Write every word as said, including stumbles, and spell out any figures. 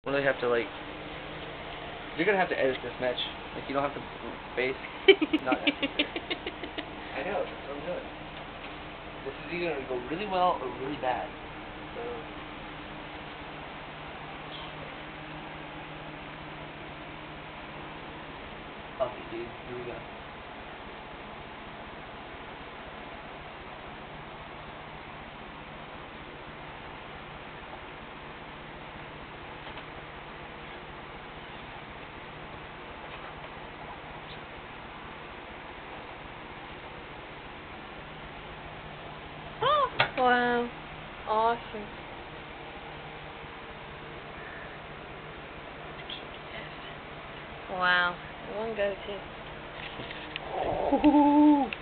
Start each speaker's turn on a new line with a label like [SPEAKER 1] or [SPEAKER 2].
[SPEAKER 1] Really have to like. You're gonna have to edit this match. Like you don't have to base. Not necessary. I know. That's what I'm doing. This is either gonna go really well or really bad. So. Okay, dude. Here we go.
[SPEAKER 2] Wow. Awesome. Wow. One go too.